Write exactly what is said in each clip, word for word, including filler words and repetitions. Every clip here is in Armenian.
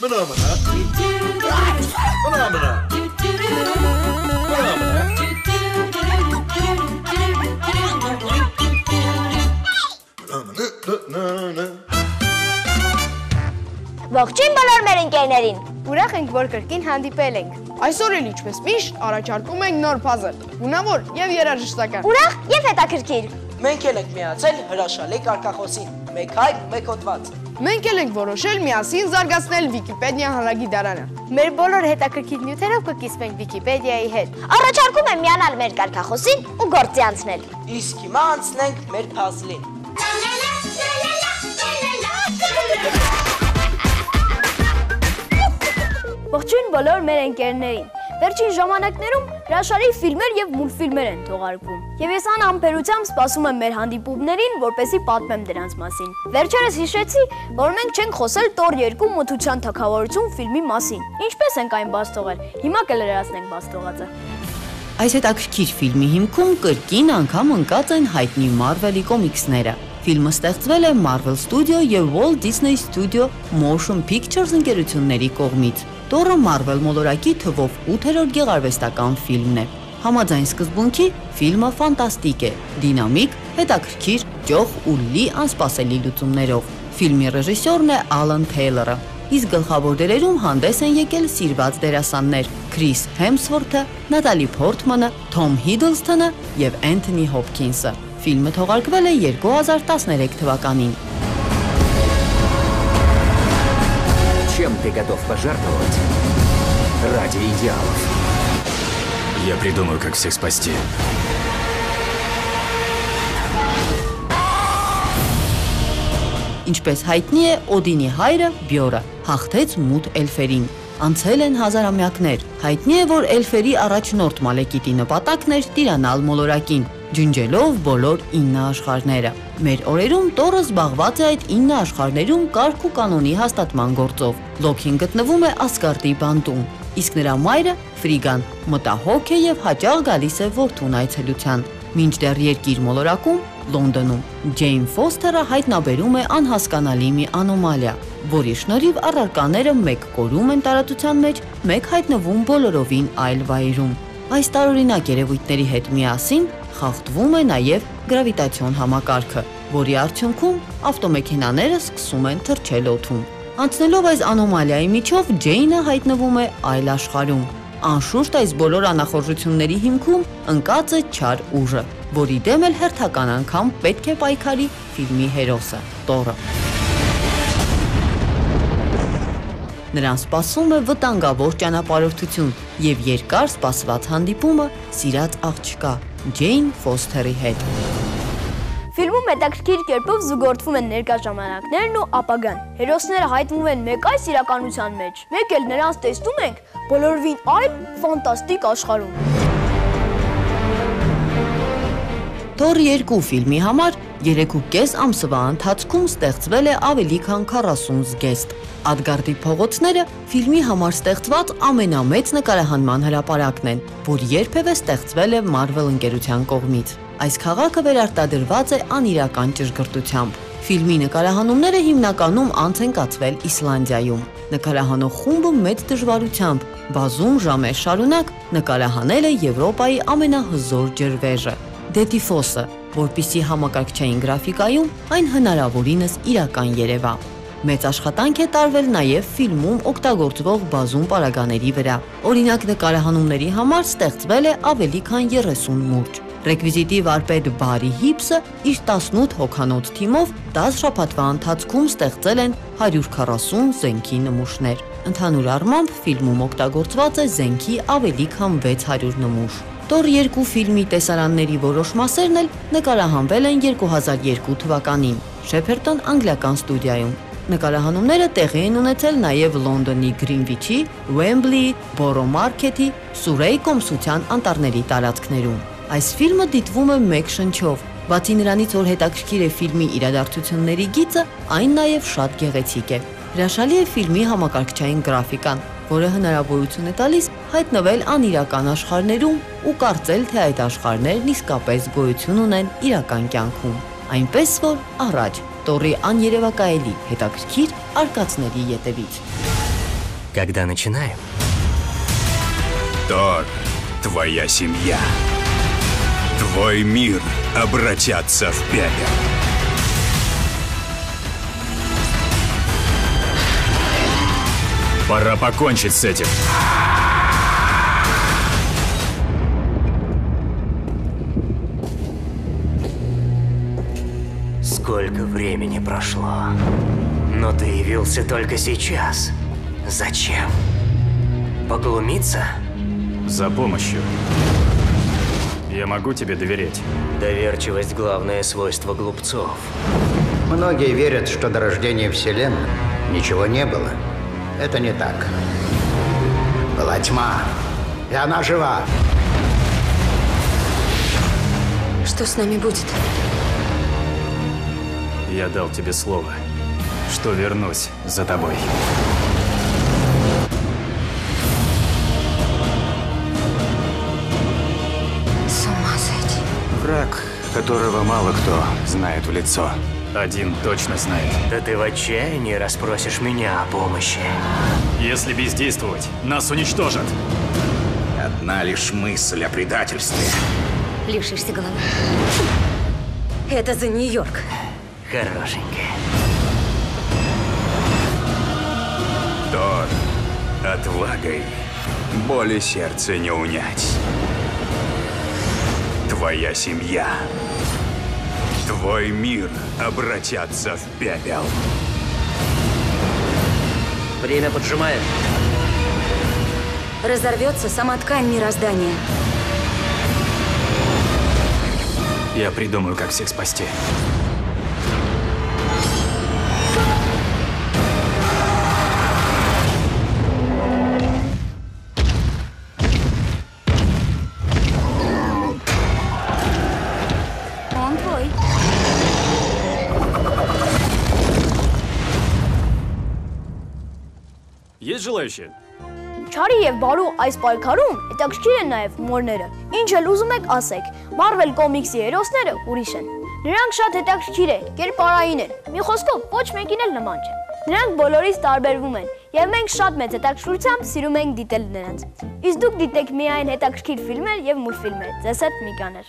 Phenomena. Phenomena. Phenomena. Ողջույն բոլոր մեր ընկերներին։ Ուրախ ենք, որ կրկին հանդիպել ենք։ Այսօր էլ ինչպես միշտ առաջարկում ենք նոր puzzle, գունավոր եւ երաժշտական։ Ուրախ եւ հետաքրքիր։ Մենք էլ ենք միացել հրաշալի կարգախոսին, մեկ հայր, մեկ հոդված։ Մենք էլ ենք որոշել միասին զարգացնել Վիկիպեդիա հանրագիտարանը։ Մեր բոլոր հետաքրքիր նյութերով կկիսվենք Վիկիպեդիայի հետ։ Առաջարկում եմ միանալ մեր կարգախոսին ու գործի անցնել։ Իսկ հիմա անցնենք մեր puzzle-ին։ Ողջույն բոլոր մեր ընկերներին։ Վերջին ժամանակներում հրաշալի ֆիլմեր եւ մուլտֆիլմեր են թողարկվում։ Եվ ես անհամբերությամբ սպասում եմ մեր հանդիպումներին, որպեսզի պատմեմ դրանց մասին։ Վերջերս հիշեցի, որ մենք չենք խոսել Տոր երկու մթության թագավորություն ֆիլմի մասին։ Ինչպես ենք այն բաց թողել։ Հիմա կլրացնենք բաց թողածը։ Այս հետաքրքիր ֆիլմի հիմքում կրկին անգամ ընկած են հայտնի Marvel-ի կոմիքսները։ Ֆիլմը ստեղծվել է Marvel Studio եւ Walt Disney Studio Motion Pictures ընկերությունների կողմից։ Տորը Marvel մոլորակի թվով ութերորդ գեղարվեստական ֆիլմն է։ Համաձայն սկզբունքի ֆիլմը ֆանտաստիկ է, դինամիկ, հետաքրքիր, ջոխ ու լի անսպասելի լուծումներով։ Ֆիլմի ռեժիսորն է Ալան Թեյլորը, իսկ գլխավոր դերերում հանդես են եկել սիրված դերասաններ Քրիս Հեմսվորթը, Նատալի Փորթմանը, Թոմ Հիդլսթոնը եւ Էնթոնի Հոփքինսը։ Ֆիլմը թողարկվել է երկու հազար տասներեք թվականին։ Чем ты готов пожертвовать ради идеалов? Я придумаю, как всех спасти. Ինչպես հայտնի է, Օդինի հայրը Բյորը հաղթեց մութ էլֆերին։ Անցել են հազարամյակներ։ Հայտնի է, որ էլֆերի առաջնորդ մալեկիտի նպատակն էր տիրանալ մոլորակին, ջնջելով բոլոր ինը աշխարհները։ Մեր օրերում Տորը զբաղված է այդ ինը աշխարհներում կարգ ու կանոնի հաստատման գործով։ Լոքին գտնվում է Ասգարդի բանտում, իսկ նրա մայրը Ֆրիգան մտահոգ է եւ հաճախ գալիս է որդուն այցելության։ Մինչդեռ երկիր մոլորակում Լոնդոնում Ջեյն Ֆոստերը հայտնաբերում է անհասկանալի մի անոմալիա, որի շնորհիվ առարկաները մեկ կորում են տարածության մեջ, մեկ հայտնվում բոլորովին այլ վայրում։ Այս տարօրինակ երևույթների հետ միասին խախտվում է նաև գրավիտացիոն համակարգը, որի արդյունքում ավտոմեքենաները սկսում են թռչել օդում։ Անցնելով այս անոմալիայի միջով Ջեյնը հայտնվում է այլ աշխարհում։ Անշուշտ այս բոլոր անախորժությունների հիմքում ընկած է չար ուժը, որի դեմ էլ հերթական անգամ պետք է պայքարի ֆիլմի հերոսը՝ Տորը։ Նրան սպասում է վտանգավոր ճանապարհորդություն եւ երկար սպասված հանդիպումը սիրած աղջկա Ջեյն Ֆոստերի հետ։ Ֆիլմում հետաքրքիր կերպով զուգորդվում են ներկա ժամանակներն ու ապագան։ Հերոսները հայտնվում են մեկ այս իրականության մեջ, մեկ էլ նրանց տեսնում ենք բոլորովին այլ ֆանտաստիկ աշխարհում։ Տոր երկու ֆիլմի համար երեք ու կես ամսվա ընթացքում ստեղծվել է ավելի քան քառասուն զգեստ։ Ադգարդի փողոցները ֆիլմի համար ստեղծված ամենամեծ նկարահանման հրապարակն են, որ երբևէ ստեղծվել է Marvel ընկերության կողմից։ Այս քաղաքը վերարտադրված է անիրական ճշգրտությամբ։ Ֆիլմի նկարահանումները հիմնականում անց են կացվել Իսլանդիայում։ Նկարահանող խումբը մեծ դժվարությամբ բազում ժամեր շարունակ նկարահանել է Եվրոպայի ամենահզոր ջրվեժը՝ Դետիֆոսը, որպիսի համակարգչային գրաֆիկայում այն հնարավորինս իրական երևա։ Մեծ աշխատանք է տարվել նաև ֆիլմում օգտագործվող բազում պարագաների վրա։ Օրինակ նկարահանումների համար ստեղծվել է ավելի քան երեսուն մուրջ։ Ռեկվիզիտի վարպետ Բարի Հիփսը իր տասնութ հոգանոց թիմով դաս շաբաթվա ընթացքում ստեղծել են հարյուր քառասուն զենքի նմուշներ։ Ընդհանուր առմամբ ֆիլմում օգտագործված է զենքի ավելի քան վեց հարյուր նմուշ։ Տոր երկու ֆիլմի տեսարանների որոշ մասերն էլ նկարահանվել են երկու հազար երկու թվականին Շեփերտոն անգլիական ստուդիայում։ Նկարահանումները տեղի են ունեցել նաև Լոնդոնի Գրինվիչի, Ուեմբլիի, Բորո Մարքեթի, Սուրեի կոմսության անտառների տարածքներում։ Այս ֆիլմը դիտվում է մեկ շնչով, բացի նրանից, որ հետաքրքիր է ֆիլմի իրադարձությունների գիծը, այն նաև շատ գեղեցիկ է։ Հրաշալի է ֆիլմի համակարգչային գրաֆիկան, որը հնարավորություն է տալիս հայտնվել անիրական աշխարհներում ու կարծել, թե այդ աշխարհներն իսկապես գոյություն ունեն իրական կյանքում։ Այնպես որ առաջ Տորի աներևակայելի հետաքրքիր արկածների ետևից։ Когда начинаем? Тор, твоя семья, твой мир обратятся в пепел. Пора покончить с этим. Сколько времени прошло, но ты явился только сейчас. Зачем? Поглумиться? За помощью. Я могу тебе доверять. Доверчивость – главное свойство глупцов. Многие верят, что до рождения Вселенной ничего не было. Это не так. Была тьма, и она жива. Что с нами будет? Я дал тебе слово, что вернусь за тобой. С ума сойти. Враг, которого мало кто знает в лицо. Один точно знает. Да ты в отчаянии расспросишь меня о помощи. Если бездействовать, нас уничтожат. Одна лишь мысль о предательстве. Лишишься головы. Это за Нью-Йорк. Хорошенькая. Тор, отвагой боли сердца не унять. Твоя семья, твой мир обратятся в пепел. Время поджимает. Разорвется сама ткань мироздания. Я придумаю, как всех спасти. Он твой. Есть желающие? Չարի եւ բարու այս պայքարում հետաքրքիր են նաեւ մորները։ Ինչ էլ ուզում եք ասեք, Marvel կոմիքսի հերոսները ուրիշ են։ Նրանք շատ հետաքրքիր են, կերպարային են։ Մի խոսքով ոչ մեկին էլ նման չեն։ Նրանք բոլորից տարբերվում են եւ մենք շատ մեծ հետաքրքրությամբ սիրում ենք դիտել նրանց։ Իսկ դուք դիտեք միայն հետաքրքիր ֆիլմեր եւ մուլտֆիլմեր։ Ձեզ հետ Միկաներ։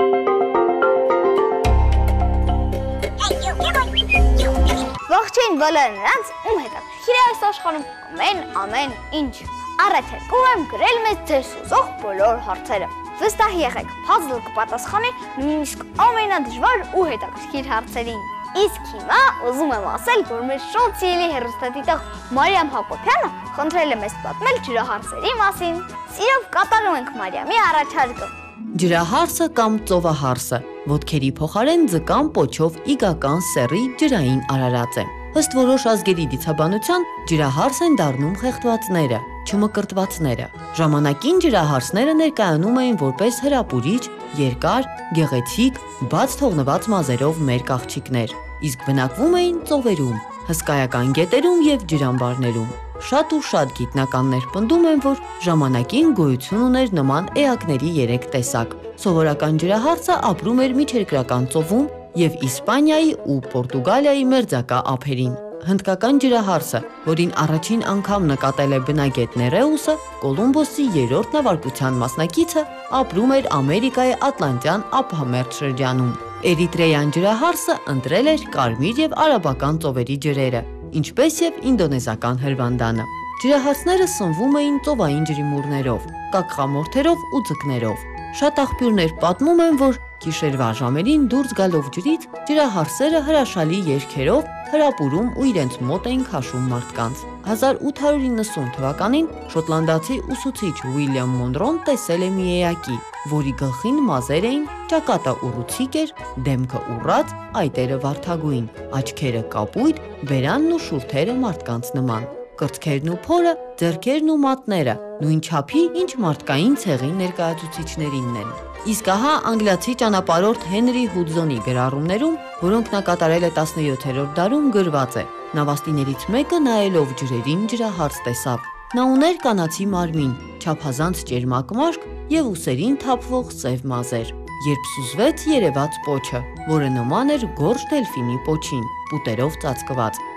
Ողջույն բոլոր նրանց, ում հետաքրքիր է այս աշխարհում ամեն ամեն ինչ։ Առաջարկում եմ գրել մեզ ձեր սուզող բոլոր հարցերը։ Վստահ եղեք, puzzle կպատասխանի նույնիսկ ամենադժվար ու հետաքրքիր հարցերին։ Իսկ հիմա ուզում եմ ասել, որ մեր շատ սիրելի հեռուստադիտող Մարիամ Հակոբյանը խնդրել է մեզ պատմել ջրահարսերի մասին։ Սիրով կատարում ենք Մարիամի առաջարկը։ Ջրահարսը կամ ծովահարսը ոտքերի փոխարեն ձկան պոչով իգական սեռի ջրային արարած է։ Ըստ որոշ ազգերի դիցաբանության ջրահարս են դառնում խեղդվածները, չմկրտվածները։ Ժամանակին ջրահարսները ներկայանում էին որպես հրապուրիչ, երկար, գեղեցիկ, բաց թողնված մազերով մերկ աղջիկներ, իսկ բնակվում էին ծովերում, հսկայական գետերում եւ ջրամբարներում։ Շատ ու շատ գիտնականներ պնդում են, որ ժամանակին գոյություն ուներ նման էակների երեք տեսակ։ Սովորական ջրահարսը ապրում էր միջերկրական ծովում եւ Իսպանիայի ու Պորտուգալիայի մերձակա ափերին։ Հնդկական ջրահարսը, որին առաջին անգամ նկատել է բնագետ Ներեուսը, Կոլումբոսի երրորդ նավարկության մասնակիցը, ապրում էր Ամերիկայի Ատլանտյան ափամերձ շրջանում։ Էրիտրեյան ջրահարսը ընտրել էր կարմիր եւ արաբական ծովերի ջրերը, ինչպես եւ ինդոնեզական հրվանդանը։ Ջրահարսները սնվում էին ծովային ջրիմուռներով, կակղամորթերով ու ձկներով։ Շատ աղբյուրներ պատմում են, որ գիշերվա ժամերին դուրս գալով ջրից ջրահարսերը հրաշալի երգերով հրապուրում ու իրենց մոտ էին քաշում մարդկանց։ հազար ութ հարյուր իննսուն թվականին շոտլանդացի ուսուցիչ Ուիլյամ Մոնրոն տեսել է մի էակի, որի գլխին մազեր էին, ճակատը ուռուցիկ էր, դեմքը ուռած, այտերը վարդագույն, աչքերը կապույտ, բերանն ու շուրթերը մարդկանց նման, կրծքերն ու փորը, ձեռքերն ու մատները, նույն չափի, ինչ մարդկային ցեղի ներկայացուցիչներինն են։ Իսկ ահա անգլիացի ճանապարհորդ Հենրի Հուդզոնի գրառումներում, որոնք նա կատարել է տասնյոթերորդ դարում, գրված է. նավաստիներից մեկը նայելով ջրերին ջրահարս տեսավ։ Նա ուներ կանացի մարմին, չափազանց ճերմակ մաշկ եւ ուսերին թափվող սև մազեր։ Երբ սուզվեց երևաց պոչը, որը նման էր գորշ դելֆինի պոչին, պուտերով ծածկված։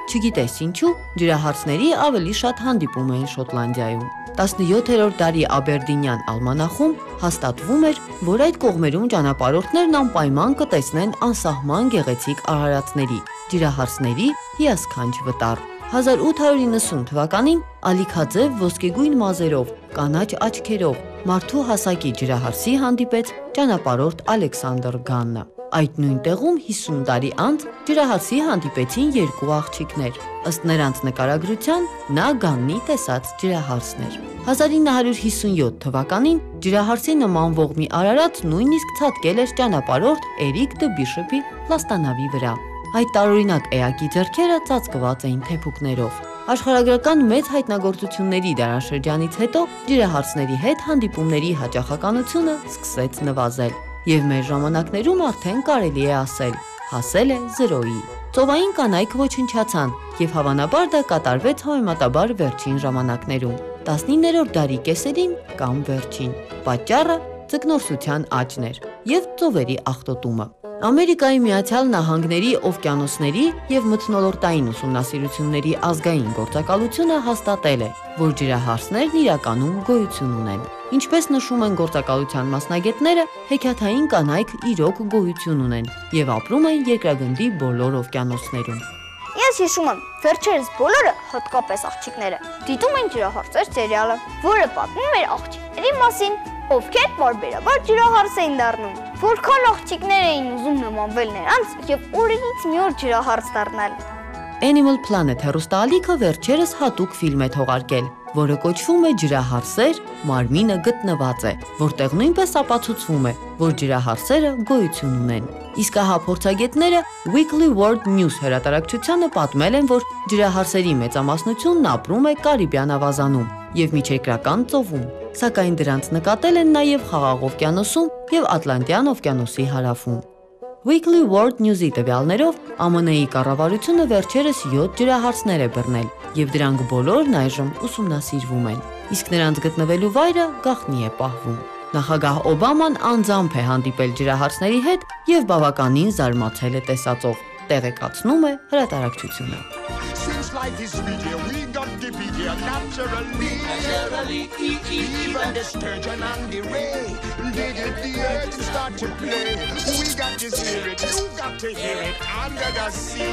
Չգիտես ինչու, ջրահարցների ավելի շատ հանդիպում էին Շոտլանդիայում։ տասնյոթերորդ դարի Աբերդինյան ալմանախում հաստատվում էր, որ այդ կողմերում ճանապարհորդներն անպայման կտեսնեն անսահման գեղեցիկ արարածների, ջրահարցների հիասքանչ վտար։ հազար ութ հարյուր իննսուն թվականին ալիքաձև ոսկեգույն մազերով, կանաչ աչքերով, մարդու հասակի ջրահարցի հանդիպեց ճանապարհորդ Ալեքսանդր Գանը։ Այդ նույն տեղում հիսուն տարի անց ջրահարցի հանդիպեցին երկու աղջիկներ։ Ըստ նրանց նկարագրության նա Գաննի տեսած ջրահարցն էր։ հազար ինը հարյուր հիսունյոթ թվականին ջրահարցի նմանվող մի արարած նույնիսկ ցատկել էր ճանապարհորդ Էրիկ դը Բիշոպի լաստանավի վրա։ Այդ տարօրինակ էակի ձեռքերը ծածկված էին թեփուկներով։ Աշխարհագրական մեծ հայտնագործությունների դարաշրջանից հետո ջրահարցների հետ հանդիպումների հաճախականությունը սկսեց նվազել, եւ մեր ժամանակներում արդեն կարելի է ասել, հասել է զրոյի։ Ծովային կանայք ոչնչացան, եւ հավանաբար դա կատարվեց համեմատաբար վերջին ժամանակներում, տասնիններորդ դարի կեսերին կամ վերջին։ Պատճառը ձկնորսության աճն էր եւ ծովերի աղտոտումը։ Ամերիկայի Միացյալ Նահանգների օվկիանոսների եւ մթնոլորտային ուսումնասիրությունների ազգային գործակալությունը հաստատել է, որ ջրահարցներն իրականում գոյություն ունեն։ Ինչպես նշում են գործակալության մասնագետները, հեքիաթային կանայք իրոք գոյություն ունեն եւ ապրում են երկրագնդի բոլոր օվկիանոսներում։ Ես հիշում եմ, վերջերս բոլորը, հատկապես աղջիկները, դիտում են ջրահարցեր սերիալը, որը պատմում էր աղջիկների մասին, ովքեր պարբերաբար ջրահարց էին դառնում։ Որքան աղջիկներ էին ուզում նմանվել նրանց եւ օրերից մի օր ջրահարց դառնալ։ Animal Planet հեռուստաալիքը վերջերս հատուկ ֆիլմ է թողարկել, որը կոչվում է Ջրահարցեր, մարմինը գտնված է, որտեղ նույնպես ապացուցվում է, որ ջրահարցերը գոյություն ունեն։ Իսկ ահա փորձագետները Weekly World News հրատարակչությանը պատմել են, որ ջրահարցերի մեծամասնությունն ապրում է Կարիբյան ավազանում եւ Միջերկրական ծովում, սակայն դրանց նկատել են նաեւ Խաղաղ օվկիանոսում եւ Ատլանտյան օվկիանոսի հարավում։ Weekly World News-ի տվյալներով Ամն Ի կառավարությունը վերջերս յոթ ջրահարցներ է բռնել եւ դրանք բոլորն այժմ ուսումնասիրվում են, իսկ նրանց գտնվելու վայրը գաղտնի է պահվում։ Նախագահ Օբաման անձամբ է հանդիպել ջրահարցների հետ եւ բավականին զարմացել է տեսածով, տեղեկացնում է հրատարակչությունը։ Since life is sweet here, we got to be here naturally. Naturally, even the sturgeon and the ray, they get the earth and start to play. We got to hear it, you got to hear it under the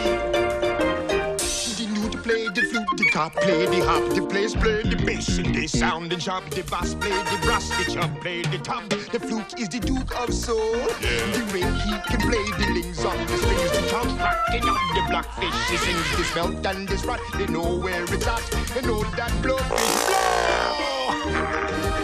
sea. The lute play the flute, the cop play the hop, the players play the bass and they sound and chop. The bass play the brass, the chop play the top. The flute is the duke of soul. The ray he can play the lings on the strings, the chop rocking on the blackfish. He sings this melt and this rot. They know where it's at. They know that blow is blow.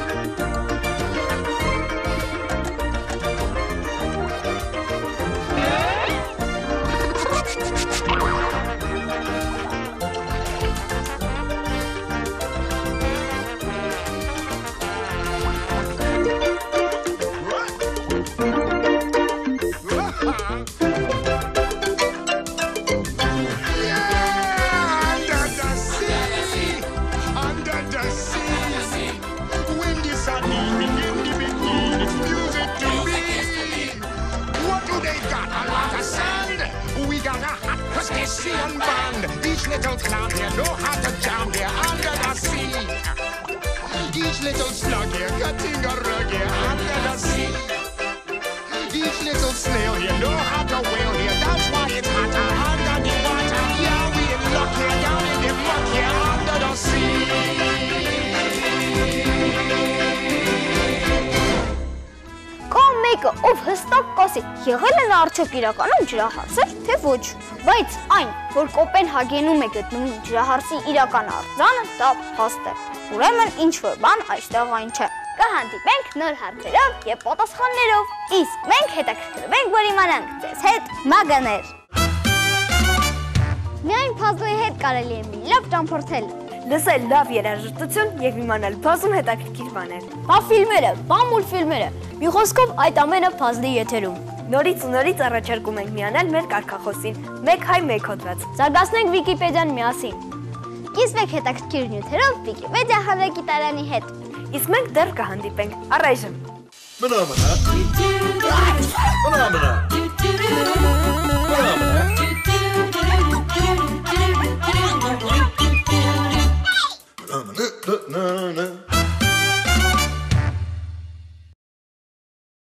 Crustacean band. Each little clown here know how to jam here under the sea. Each little slug here cutting a rug here under the sea. Each little snail here know how to whale here. That's why it's hotter under the water. Yeah, we in luck here down in the muck here under the sea. Մեկը, ով հստակ կասի, եղել են արդյոք իրականում ջրահարցեր, թե ոչ, բայց այն, որ Կոպենհագենում է գտնվում ջրահարցի իրական արձանը, դա փաստ է։ Ուրեմն ինչ-որ բան այստեղ այն չէ։ Կհանդիպենք նոր հարցերով եւ պատասխաններով, իսկ մենք հետաքրքրվենք, որ իմանանք ձեզ հետ մագաներ։ Միայն փազլի հետ կարելի է մի լավ ճամփորդել։ Լսել լավ երաժշտություն եւ իմանալ բազում հետաքրքիր բաներ։ Բա ֆիլմերը, բա մուլտֆիլմերը։ Մի խոսքով այդ ամենը փազլի եթերում։ Նորից ու նորից առաջարկում ենք միանալ մեր կարգախոսին։ մեկ հայ մեկ հոդված։ Զարգացնենք Վիկիպեդիան միասին։ Կիսվեք հետաքրքիր նյութերով Վիկիպեդիա հավաքի տարանի հետ։ Իսկ մենք դեռ կհանդիպենք։ Առայժմ։ Մնա մնա։ Մնա մնա։ Մնա մնա։ na na